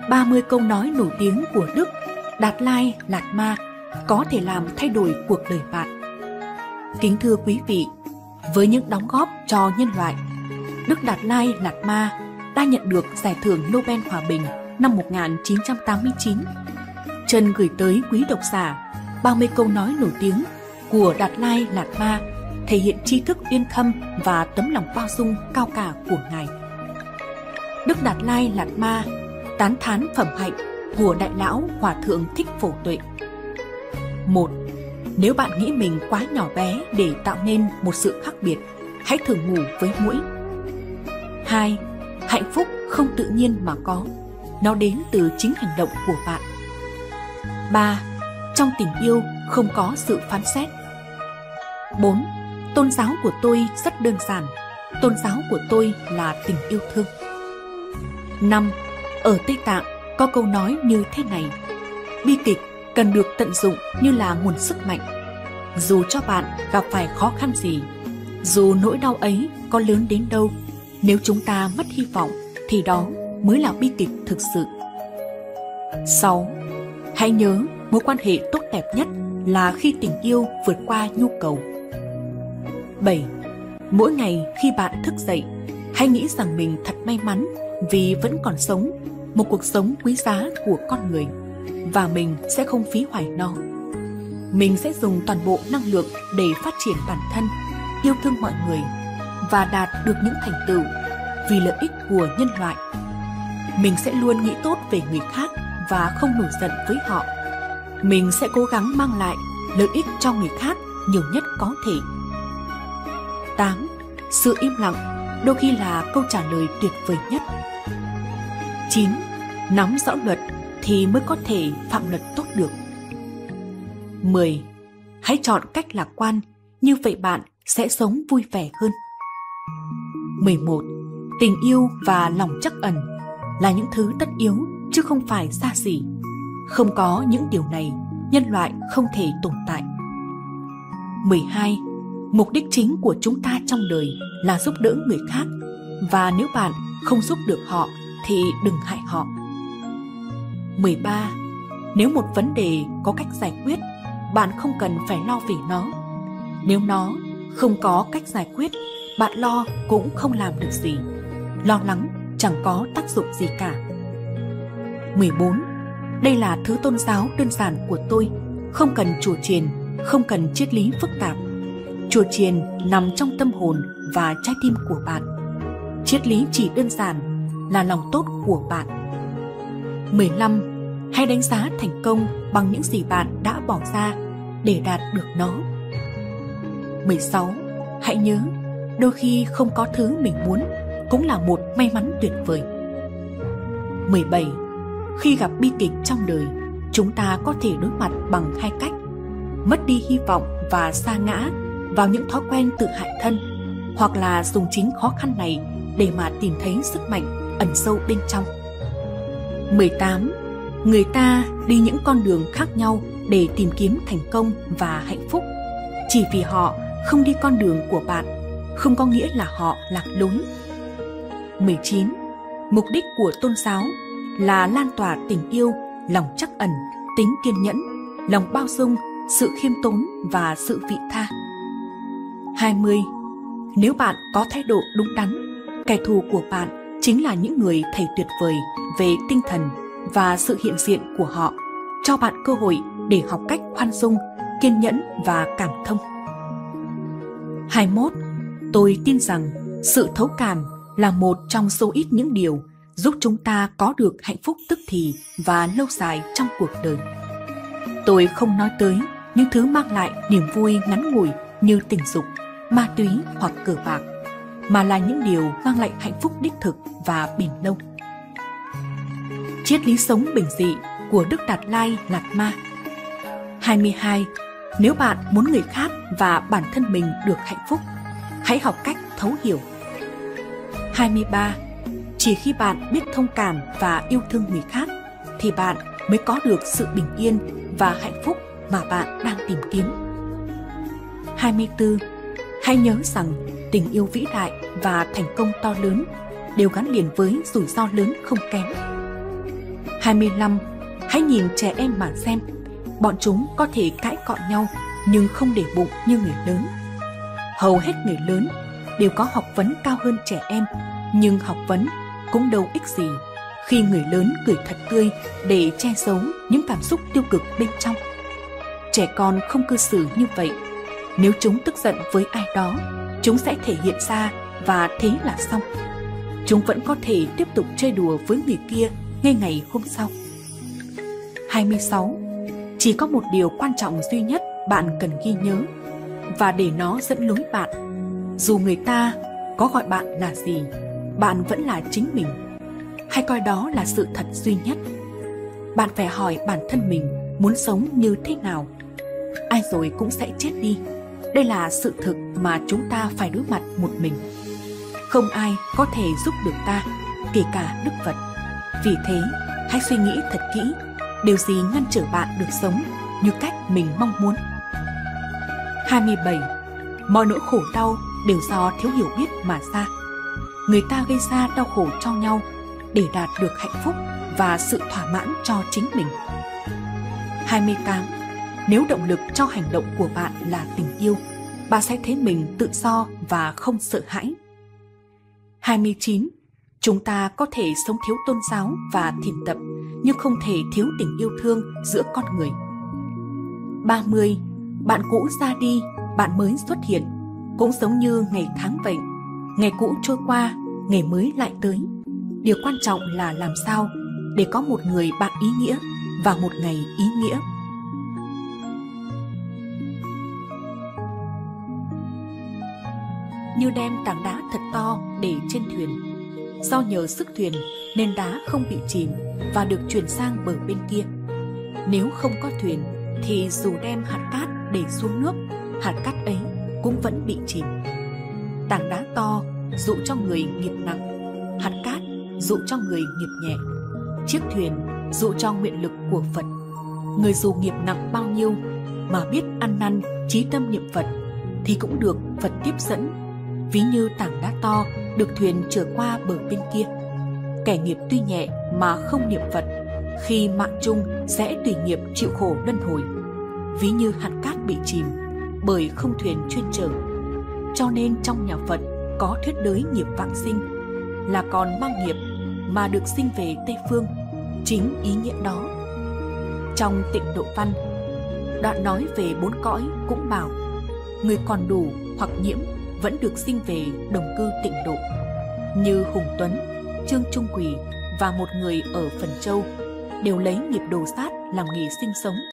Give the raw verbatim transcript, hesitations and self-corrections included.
ba mươi câu nói nổi tiếng của Đức Đạt Lai Lạt Ma có thể làm thay đổi cuộc đời bạn. Kính thưa quý vị, với những đóng góp cho nhân loại, Đức Đạt Lai Lạt Ma đã nhận được Giải thưởng Nobel Hòa Bình năm một nghìn chín trăm tám mươi chín. Trân gửi tới quý độc giả ba mươi câu nói nổi tiếng của Đạt Lai Lạt Ma thể hiện tri thức uyên thâm và tấm lòng bao dung cao cả của Ngài. Đức Đạt Lai Lạt Ma tán thán phẩm hạnh của Đại Lão Hòa Thượng Thích Phổ Tuệ. Một. Nếu bạn nghĩ mình quá nhỏ bé để tạo nên một sự khác biệt, hãy thử ngủ với muỗi. Hai. Hạnh phúc không tự nhiên mà có, nó đến từ chính hành động của bạn. Ba. Trong tình yêu không có sự phán xét. Bốn. Tôn giáo của tôi rất đơn giản, tôn giáo của tôi là tình yêu thương. Năm. Ở Tây Tạng có câu nói như thế này: bi kịch cần được tận dụng như là nguồn sức mạnh. Dù cho bạn gặp phải khó khăn gì, dù nỗi đau ấy có lớn đến đâu, nếu chúng ta mất hy vọng thì đó mới là bi kịch thực sự. Sáu. Hãy nhớ, mối quan hệ tốt đẹp nhất là khi tình yêu vượt qua nhu cầu. Bảy. Mỗi ngày khi bạn thức dậy, hãy nghĩ rằng mình thật may mắn vì vẫn còn sống, một cuộc sống quý giá của con người, và mình sẽ không phí hoài nó. Mình sẽ dùng toàn bộ năng lượng để phát triển bản thân, yêu thương mọi người và đạt được những thành tựu vì lợi ích của nhân loại. Mình sẽ luôn nghĩ tốt về người khác và không nổi giận với họ. Mình sẽ cố gắng mang lại lợi ích cho người khác nhiều nhất có thể. Tám. Sự im lặng đôi khi là câu trả lời tuyệt vời nhất. Chín. Nắm rõ luật thì mới có thể phạm luật tốt được. Mười. Hãy chọn cách lạc quan, như vậy bạn sẽ sống vui vẻ hơn. Mười một. Tình yêu và lòng trắc ẩn là những thứ tất yếu chứ không phải xa xỉ. Không có những điều này, nhân loại không thể tồn tại. Mười hai. Mục đích chính của chúng ta trong đời là giúp đỡ người khác, và nếu bạn không giúp được họ thì đừng hại họ. Mười ba. Nếu một vấn đề có cách giải quyết, bạn không cần phải lo về nó. Nếu nó không có cách giải quyết, bạn lo cũng không làm được gì. Lo lắng chẳng có tác dụng gì cả. Mười bốn. Đây là thứ tôn giáo đơn giản của tôi, không cần chùa chiền, không cần triết lý phức tạp. Chùa chiền nằm trong tâm hồn và trái tim của bạn. Triết lý chỉ đơn giản là lòng tốt của bạn. Mười lăm. Hãy đánh giá thành công bằng những gì bạn đã bỏ ra để đạt được nó. Mười sáu. Hãy nhớ, đôi khi không có thứ mình muốn cũng là một may mắn tuyệt vời. Mười bảy. Khi gặp bi kịch trong đời, chúng ta có thể đối mặt bằng hai cách: mất đi hy vọng và sa ngã vào những thói quen tự hại thân, hoặc là dùng chính khó khăn này để mà tìm thấy sức mạnh ẩn sâu bên trong. Mười tám. Người ta đi những con đường khác nhau để tìm kiếm thành công và hạnh phúc. Chỉ vì họ không đi con đường của bạn, không có nghĩa là họ lạc lối. Mười chín. Mục đích của tôn giáo là lan tỏa tình yêu, lòng trắc ẩn, tính kiên nhẫn, lòng bao dung, sự khiêm tốn và sự vị tha. Hai mươi. Nếu bạn có thái độ đúng đắn, kẻ thù của bạn chính là những người thầy tuyệt vời về tinh thần và sự hiện diện của họ, cho bạn cơ hội để học cách khoan dung, kiên nhẫn và cảm thông. Hai mươi mốt. Tôi tin rằng sự thấu cảm là một trong số ít những điều giúp chúng ta có được hạnh phúc tức thì và lâu dài trong cuộc đời. Tôi không nói tới những thứ mang lại niềm vui ngắn ngủi như tình dục, ma túy hoặc cờ bạc, mà là những điều mang lại hạnh phúc đích thực và bền lâu. Triết lý sống bình dị của Đức Đạt Lai Lạt Ma. Hai mươi hai. Nếu bạn muốn người khác và bản thân mình được hạnh phúc, hãy học cách thấu hiểu. Hai mươi ba. Chỉ khi bạn biết thông cảm và yêu thương người khác, thì bạn mới có được sự bình yên và hạnh phúc mà bạn đang tìm kiếm. Hai mươi tư. Hãy nhớ rằng tình yêu vĩ đại và thành công to lớn đều gắn liền với rủi ro lớn không kém. hai mươi lăm. Hãy nhìn trẻ em mà xem, bọn chúng có thể cãi cọ nhau nhưng không để bụng như người lớn. Hầu hết người lớn đều có học vấn cao hơn trẻ em, nhưng học vấn cũng đâu ích gì khi người lớn cười thật tươi để che giấu những cảm xúc tiêu cực bên trong. Trẻ con không cư xử như vậy. Nếu chúng tức giận với ai đó, chúng sẽ thể hiện ra và thế là xong. Chúng vẫn có thể tiếp tục chơi đùa với người kia ngay ngày hôm sau. hai mươi sáu. Chỉ có một điều quan trọng duy nhất bạn cần ghi nhớ, và để nó dẫn lối bạn. Dù người ta có gọi bạn là gì, bạn vẫn là chính mình. Hãy coi đó là sự thật duy nhất. Bạn phải hỏi bản thân mình muốn sống như thế nào. Ai rồi cũng sẽ chết đi. Đây là sự thực mà chúng ta phải đối mặt một mình. Không ai có thể giúp được ta, kể cả Đức Phật. Vì thế, hãy suy nghĩ thật kỹ, điều gì ngăn trở bạn được sống như cách mình mong muốn. hai mươi bảy. Mọi nỗi khổ đau đều do thiếu hiểu biết mà ra. Người ta gây ra đau khổ cho nhau để đạt được hạnh phúc và sự thỏa mãn cho chính mình. hai mươi tám. Nếu động lực cho hành động của bạn là tình yêu, bạn sẽ thấy mình tự do và không sợ hãi. hai mươi chín. Chúng ta có thể sống thiếu tôn giáo và thiền tập, nhưng không thể thiếu tình yêu thương giữa con người. ba mươi. Bạn cũ ra đi, bạn mới xuất hiện, cũng giống như ngày tháng vậy. Ngày cũ trôi qua, ngày mới lại tới. Điều quan trọng là làm sao để có một người bạn ý nghĩa và một ngày ý nghĩa. Như đem tảng đá thật to để trên thuyền. Do nhờ sức thuyền nên đá không bị chìm và được chuyển sang bờ bên kia. Nếu không có thuyền thì dù đem hạt cát để xuống nước, hạt cát ấy cũng vẫn bị chìm. Tảng đá to dụ cho người nghiệp nặng, hạt cát dụ cho người nghiệp nhẹ. Chiếc thuyền dụ cho nguyện lực của Phật. Người dù nghiệp nặng bao nhiêu mà biết ăn năn chí tâm niệm Phật thì cũng được Phật tiếp dẫn. Ví như tảng đá to được thuyền chở qua bờ bên kia. Kẻ nghiệp tuy nhẹ mà không niệm Phật, khi mạng chung sẽ tùy nghiệp chịu khổ luân hồi. Ví như hạt cát bị chìm bởi không thuyền chuyên chở. Cho nên trong nhà Phật có thuyết đới nghiệp vãng sinh, là còn mang nghiệp mà được sinh về Tây Phương. Chính ý nghĩa đó. Trong Tịnh Độ Văn, đoạn nói về bốn cõi cũng bảo người còn đủ hoặc nhiễm vẫn được sinh về đồng cư Tịnh Độ. Như Hùng Tuấn, Trương Trung Quỳ và một người ở Phần Châu đều lấy nghiệp đồ sát làm nghề sinh sống.